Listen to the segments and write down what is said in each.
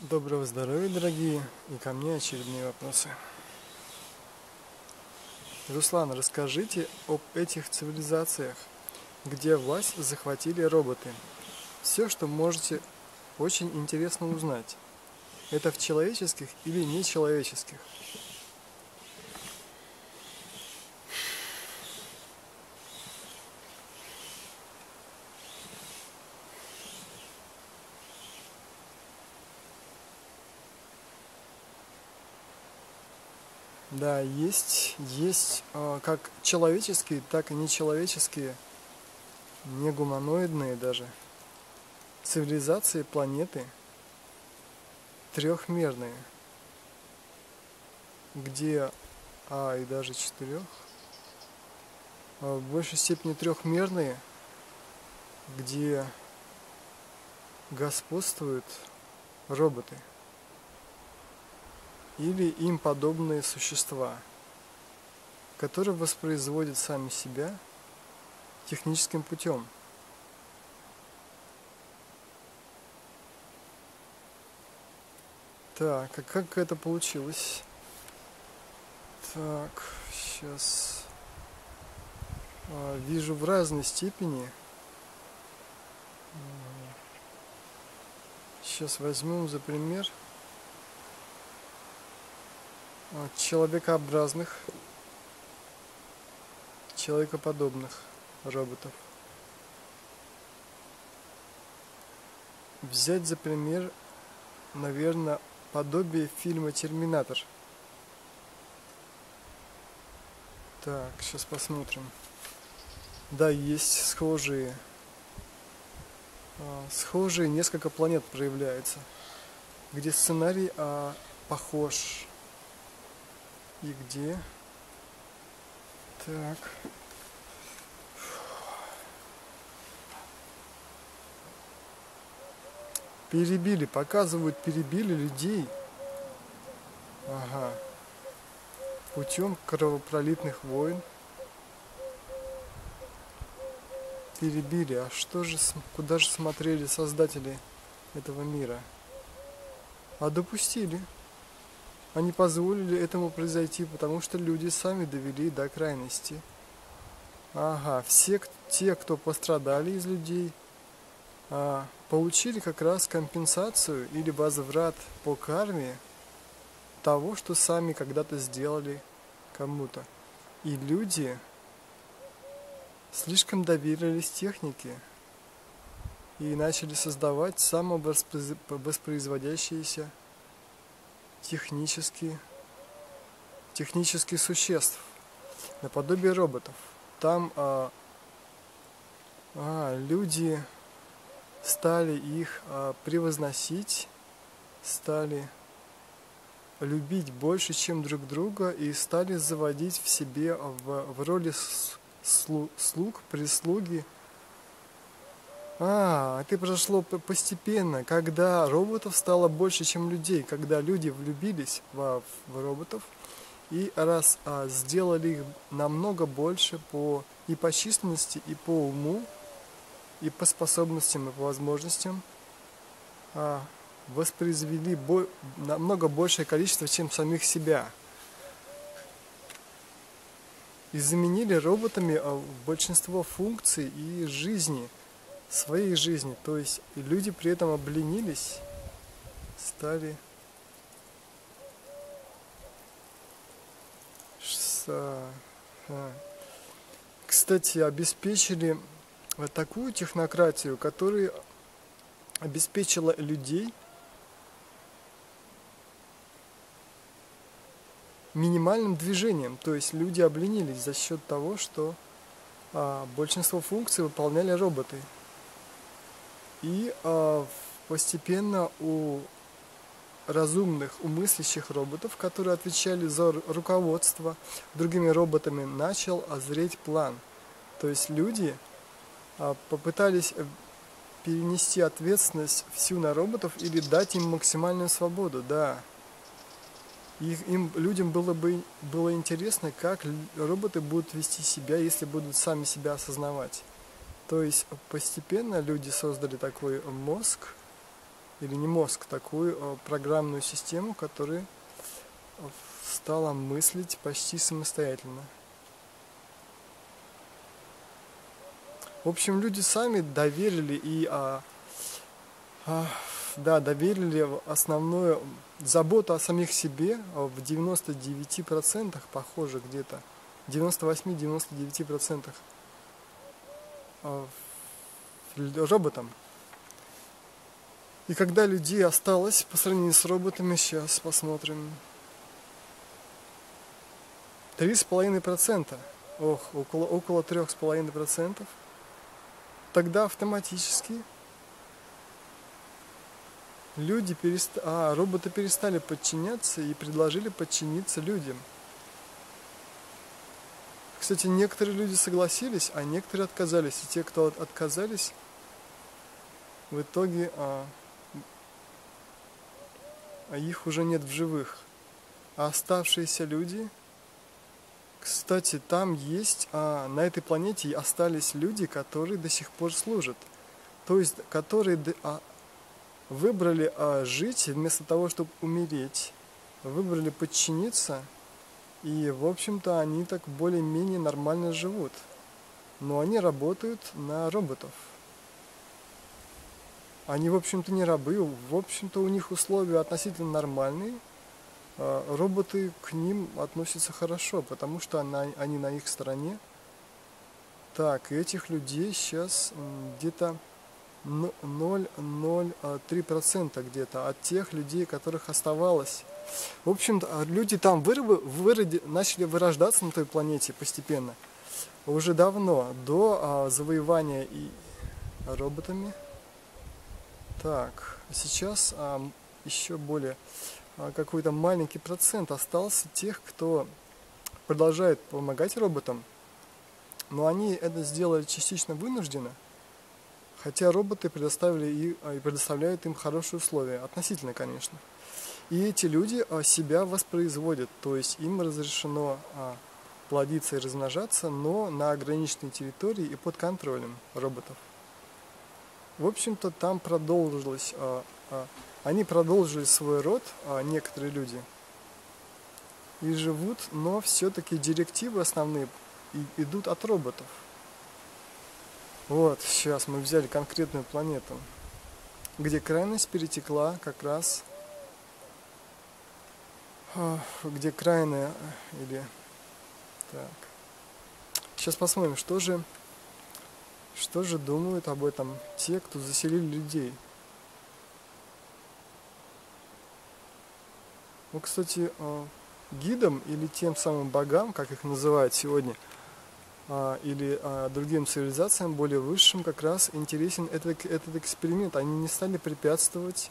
Доброго здоровья, дорогие, и ко мне очередные вопросы. Руслан, расскажите об этих цивилизациях, где власть захватили роботы. Все, что можете, очень интересно узнать. Это в человеческих или нечеловеческих? Да, есть как человеческие, так и нечеловеческие, не гуманоидные даже, цивилизации планеты трехмерные, где, и даже четырех, в большей степени трехмерные, где господствуют роботы или им подобные существа, которые воспроизводят сами себя техническим путем. Так, а как это получилось? Так, сейчас вижу в разной степени. Сейчас возьмем за пример человекообразных, человекоподобных роботов. Взять за пример, наверное, подобие фильма «Терминатор». Так, сейчас посмотрим. Да, есть схожие несколько планет проявляются, где сценарий похож. И где? Так. Перебили людей. Ага. Путем кровопролитных войн. Перебили. А куда же смотрели создатели этого мира? Допустили. Они позволили этому произойти, потому что люди сами довели до крайности. Ага, те, кто пострадали из людей, получили как раз компенсацию или возврат по карме того, что сами когда-то сделали кому-то. И люди слишком доверились технике и начали создавать самовоспроизводящиеся технических существ, наподобие роботов. Там люди стали их превозносить, стали любить больше, чем друг друга, и стали заводить в себе в роли слуг, прислуги. Это произошло постепенно, когда роботов стало больше, чем людей, когда люди влюбились в роботов, и раз сделали их намного больше и по численности, и по уму, и по способностям, и по возможностям, воспроизвели намного большее количество, чем самих себя. И заменили роботами большинство функций и своей жизни. То есть люди при этом обленились, стали кстати, обеспечили такую технократию, которая обеспечила людей минимальным движением. То есть люди обленились за счет того, что большинство функций выполняли роботы. И постепенно у разумных, мыслящих роботов, которые отвечали за руководство другими роботами, начал зреть план. То есть люди попытались перенести ответственность всю на роботов или дать им максимальную свободу. Да. Людям было интересно, как роботы будут вести себя, если будут сами себя осознавать. То есть постепенно люди создали такой мозг или не мозг, такую программную систему, которая стала мыслить почти самостоятельно. В общем, люди сами доверили доверили основную заботу о самих себе в 99%, похоже, где-то 98-99% роботам. И когда людей осталось по сравнению с роботами, сейчас посмотрим, 3,5%, около 3,5%, тогда автоматически роботы перестали подчиняться и предложили подчиниться людям. Кстати, некоторые люди согласились, а некоторые отказались. И те, кто отказались, в итоге их уже нет в живых. А оставшиеся люди, кстати, там есть, на этой планете остались люди, которые до сих пор служат. То есть, которые выбрали жить вместо того, чтобы умереть, выбрали подчиниться, и, в общем-то, они так более-менее нормально живут. Но они работают на роботов. Они, в общем-то, не рабы, в общем-то, у них условия относительно нормальные. Роботы к ним относятся хорошо, потому что они на их стороне. Так, и этих людей сейчас где-то 0,03% где-то от тех людей, которых оставалось. В общем-то, люди там начали вырождаться на той планете постепенно. Уже давно, до завоевания и роботами. Так, сейчас еще более какой-то маленький процент остался тех, кто продолжает помогать роботам, но они это сделали частично вынужденно, хотя роботы предоставляют им хорошие условия, относительно, конечно. И эти люди себя воспроизводят, то есть им разрешено плодиться и размножаться, но на ограниченной территории и под контролем роботов. В общем-то, там они продолжили свой род, некоторые люди, и живут, но все-таки директивы основные идут от роботов. Вот, сейчас мы взяли конкретную планету, где крайность перетекла как раз, где крайняя, или... Так, сейчас посмотрим, что же думают об этом те, кто заселили людей. Ну, кстати, гидам или тем самым богам, как их называют сегодня, или другим цивилизациям, более высшим, как раз интересен этот эксперимент. Они не стали препятствовать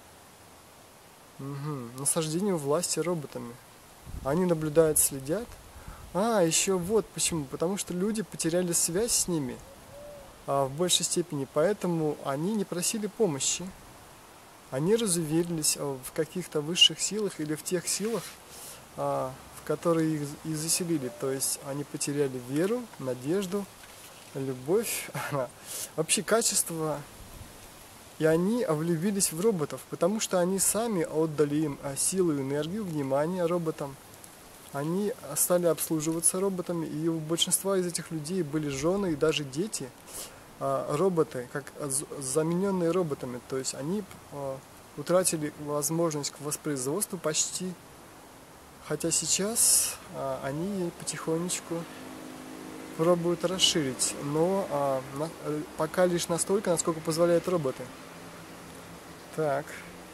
насаждению власти роботами. Они наблюдают, следят. Еще вот почему. Потому что люди потеряли связь с ними в большей степени, поэтому они не просили помощи. Они разуверились в каких-то высших силах или в тех силах, в которые их и заселили. То есть они потеряли веру, надежду, любовь, вообще качество. И они влюбились в роботов, потому что они сами отдали им силу, энергию, внимание роботам. Они стали обслуживаться роботами, и у большинства из этих людей были жены и даже дети, роботы, как замененные роботами. То есть они утратили возможность к воспроизводству почти. Хотя сейчас они потихонечку пробуют расширить, но пока лишь настолько, насколько позволяют роботы. Так.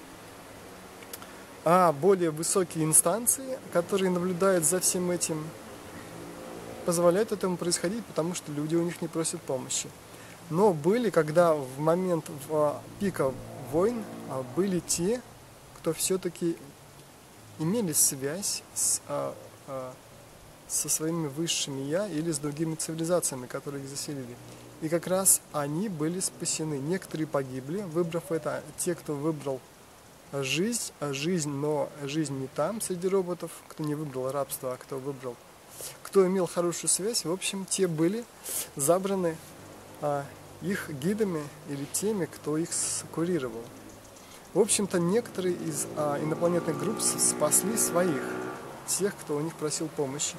Более высокие инстанции, которые наблюдают за всем этим, позволяют этому происходить, потому что люди у них не просят помощи. Но были, когда в момент пика войн, были те, кто все-таки имели связь со своими высшими я или с другими цивилизациями, которые их заселили. И как раз они были спасены. Некоторые погибли, выбрав это. Те, кто выбрал жизнь, но жизнь не там, среди роботов, кто не выбрал рабство, а кто имел хорошую связь, в общем, те были забраны их гидами или теми, кто их курировал. В общем-то, некоторые из инопланетных групп спасли своих, тех, кто у них просил помощи.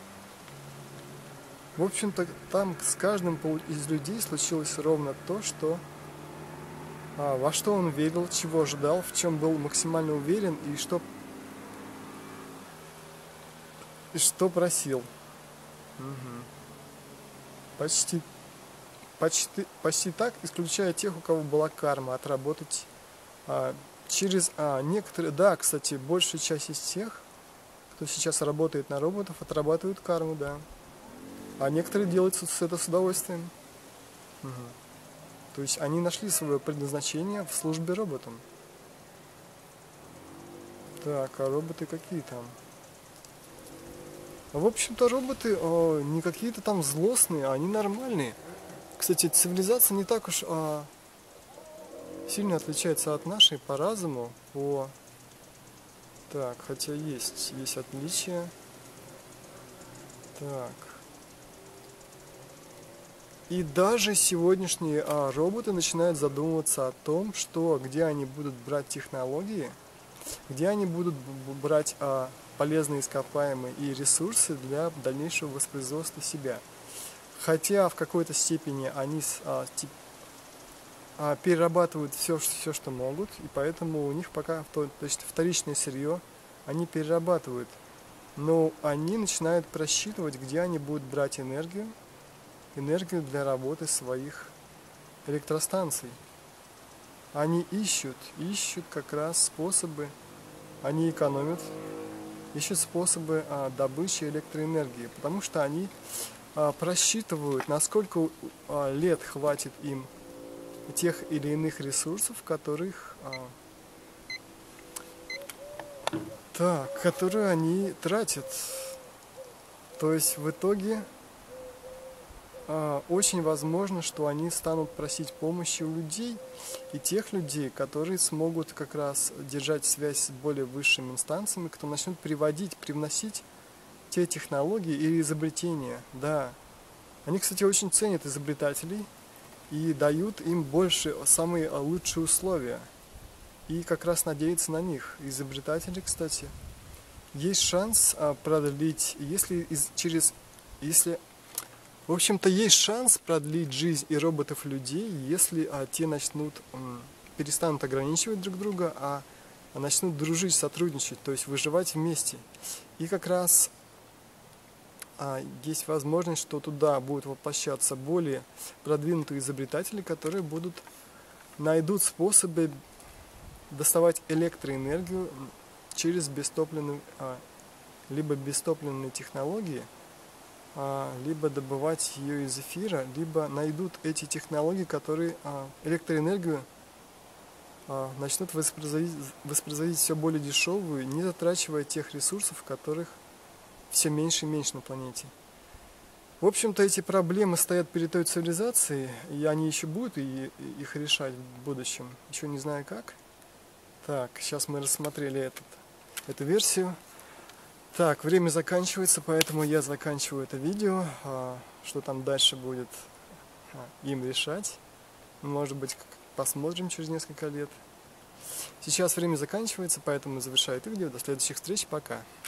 В общем-то, там с каждым из людей случилось ровно то, что во что он верил, чего ожидал, в чем был максимально уверен и что просил. Почти так, исключая тех, у кого была карма, отработать через некоторые... Да, кстати, большая часть из тех, кто сейчас работает на роботов, отрабатывают карму, да. А некоторые делают это с удовольствием. То есть они нашли свое предназначение в службе роботам. Так, а роботы какие там? В общем-то, роботы не какие-то там злостные, они нормальные. Кстати, цивилизация не так уж сильно отличается от нашей по разуму, Так, хотя есть отличия. Так. И даже сегодняшние роботы начинают задумываться о том, где они будут брать технологии, где они будут брать полезные ископаемые и ресурсы для дальнейшего воспроизводства себя. Хотя в какой-то степени они перерабатывают все, что могут, и поэтому у них пока то есть вторичное сырье они перерабатывают. Но они начинают просчитывать, где они будут брать энергию для работы своих электростанций. Они ищут как раз способы, они экономят, ищут способы добычи электроэнергии, потому что они просчитывают, насколько лет хватит им тех или иных ресурсов, которые они тратят. То есть в итоге очень возможно, что они станут просить помощи у людей, и тех людей, которые смогут как раз держать связь с более высшими инстанциями, кто начнет привносить те технологии или изобретения. Да. Они, кстати, очень ценят изобретателей и дают им самые лучшие условия. И как раз надеются на них. Изобретатели, кстати, есть шанс продлить, в общем-то, есть шанс продлить жизнь и роботов, и людей, если те перестанут ограничивать друг друга, а начнут дружить, сотрудничать, то есть выживать вместе. И как раз есть возможность, что туда будут воплощаться более продвинутые изобретатели, которые найдут способы доставать электроэнергию через либо бестопливные технологии, либо добывать ее из эфира, либо найдут эти технологии, которые электроэнергию начнут воспроизводить все более дешевую, не затрачивая тех ресурсов, которых все меньше и меньше на планете. В общем-то, эти проблемы стоят перед той цивилизацией, и они еще будут их решать в будущем. Еще не знаю как. Так, сейчас мы рассмотрели эту версию. Так, время заканчивается, поэтому я заканчиваю это видео. Что там дальше будет им решать. Может быть, посмотрим через несколько лет. Сейчас время заканчивается, поэтому завершаю это видео. До следующих встреч. Пока.